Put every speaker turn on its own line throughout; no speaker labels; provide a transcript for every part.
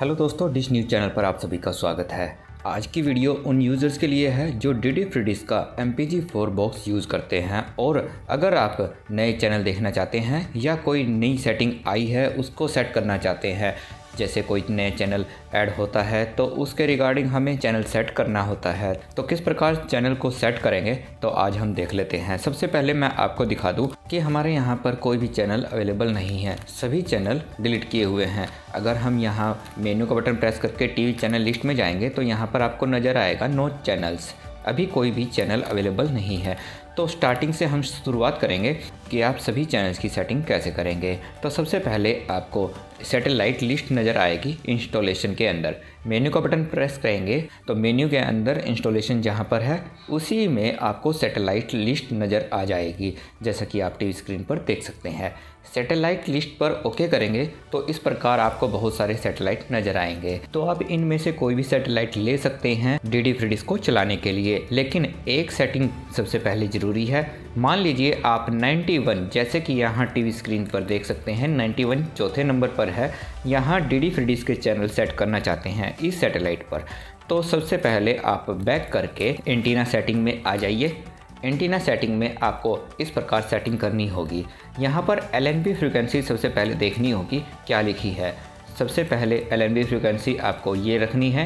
Hello दोस्तों, dish news channel पर आप सभी का स्वागत है। आज की वीडियो उन यूज़र्स के लिए है जो डीडी फ्री डिश का MPG-4 बॉक्स यूज़ करते हैं और अगर आप नए चैनल देखना चाहते हैं या कोई नई सेटिंग आई है उसको सेट करना चाहते हैं, जैसे कोई नए चैनल ऐड होता है तो उसके रिगार्डिंग हमें चैनल सेट करना होता है, तो किस प्रकार चैनल को सेट करेंगे तो आज हम देख लेते हैं। सबसे पहले मैं आपको दिखा दूं कि हमारे यहाँ पर कोई भी चैनल अवेलेबल नहीं है, सभी चैनल डिलीट किए हुए हैं। अगर हम यहाँ मेन्यू का बटन प्रेस करके टीवी चैनल लिस्ट में जाएंगे तो यहाँ पर आपको नज़र आएगा नो चैनल्स, अभी कोई भी चैनल अवेलेबल नहीं है। तो स्टार्टिंग से हम शुरुआत करेंगे कि आप सभी चैनल्स की सेटिंग कैसे करेंगे। तो सबसे पहले आपको सैटेलाइट लिस्ट नज़र आएगी इंस्टॉलेशन के अंदर। मेन्यू का बटन प्रेस करेंगे तो मेन्यू के अंदर इंस्टॉलेशन जहां पर है उसी में आपको सैटेलाइट लिस्ट नज़र आ जाएगी, जैसा कि आप टीवी स्क्रीन पर देख सकते हैं। सैटेलाइट लिस्ट पर ओके करेंगे तो इस प्रकार आपको बहुत सारे सैटेलाइट नज़र आएंगे। तो आप इनमें से कोई भी सैटेलाइट ले सकते हैं डीडी फ्री डिश को चलाने के लिए, लेकिन एक सेटिंग सबसे पहले ज़रूरी है। मान लीजिए आप 91, जैसे कि यहाँ टीवी स्क्रीन पर देख सकते हैं 91 चौथे नंबर पर है, यहाँ डीडी फ्री डिश के चैनल सेट करना चाहते हैं इस सैटेलाइट पर। तो सबसे पहले आप बैक करके एंटीना सेटिंग में आ जाइए। एंटीना सेटिंग में आपको इस प्रकार सेटिंग करनी होगी। यहाँ पर LNB फ्रीक्वेंसी सबसे पहले देखनी होगी क्या लिखी है। सबसे पहले LNB फ्रीक्वेंसी आपको ये रखनी है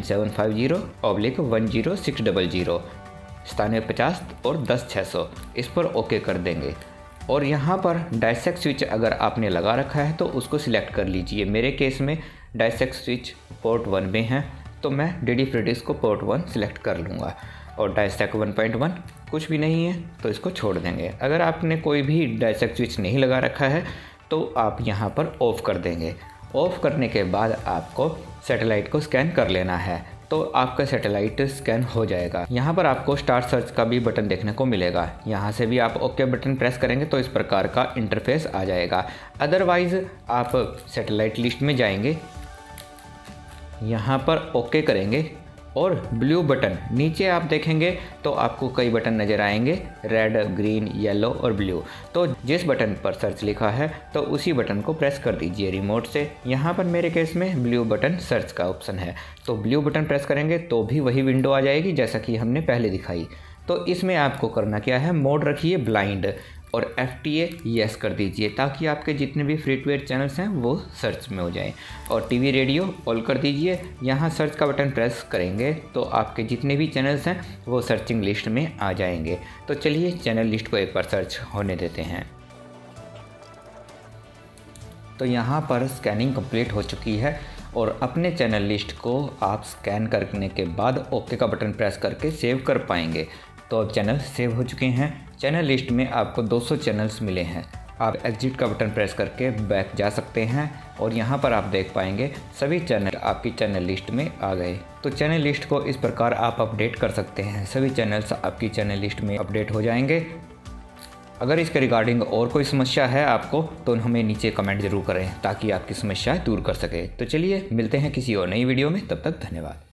9750/10600, 9750 और 10600, इस पर ओके कर देंगे। और यहाँ पर डायसेक्ट स्विच अगर आपने लगा रखा है तो उसको सिलेक्ट कर लीजिए। मेरे केस में डायसेक्ट स्विच पोर्ट 1 में है तो मैं डीडी फ्री डिश को पोर्ट 1 सिलेक्ट कर लूँगा। और डायसेक्ट 1.1 कुछ भी नहीं है तो इसको छोड़ देंगे। अगर आपने कोई भी डायसेक्ट स्विच नहीं लगा रखा है तो आप यहाँ पर ऑफ़ कर देंगे। ऑफ़ करने के बाद आपको सैटेलाइट को स्कैन कर लेना है, तो आपका सैटेलाइट स्कैन हो जाएगा। यहाँ पर आपको स्टार्ट सर्च का भी बटन देखने को मिलेगा, यहाँ से भी आप ओके बटन प्रेस करेंगे तो इस प्रकार का इंटरफेस आ जाएगा। अदरवाइज़ आप सैटेलाइट लिस्ट में जाएंगे, यहाँ पर ओके करेंगे और ब्लू बटन नीचे आप देखेंगे तो आपको कई बटन नज़र आएंगे, रेड, ग्रीन, येलो और ब्लू। तो जिस बटन पर सर्च लिखा है तो उसी बटन को प्रेस कर दीजिए रिमोट से। यहाँ पर मेरे केस में ब्लू बटन सर्च का ऑप्शन है, तो ब्लू बटन प्रेस करेंगे तो भी वही विंडो आ जाएगी जैसा कि हमने पहले दिखाई। तो इसमें आपको करना क्या है, मोड रखिए ब्लाइंड और FTA यस कर दीजिए ताकि आपके जितने भी फ्री टू एयर चैनल्स हैं वो सर्च में हो जाएं। और टीवी रेडियो ऑल कर दीजिए। यहाँ सर्च का बटन प्रेस करेंगे तो आपके जितने भी चैनल्स हैं वो सर्चिंग लिस्ट में आ जाएंगे। तो चलिए चैनल लिस्ट को एक बार सर्च होने देते हैं। तो यहाँ पर स्कैनिंग कंप्लीट हो चुकी है और अपने चैनल लिस्ट को आप स्कैन करने के बाद ओके का बटन प्रेस करके सेव कर पाएंगे। तो अब चैनल सेव हो चुके हैं। चैनल लिस्ट में आपको 200 चैनल्स मिले हैं। आप एग्जिट का बटन प्रेस करके बैक जा सकते हैं और यहाँ पर आप देख पाएंगे सभी चैनल आपकी चैनल लिस्ट में आ गए। तो चैनल लिस्ट को इस प्रकार आप अपडेट कर सकते हैं, सभी चैनल्स आपकी चैनल लिस्ट में अपडेट हो जाएंगे। अगर इसके रिगार्डिंग और कोई समस्या है आपको तो हमें नीचे कमेंट ज़रूर करें ताकि आपकी समस्या दूर कर सके। तो चलिए मिलते हैं किसी और नई वीडियो में, तब तक धन्यवाद।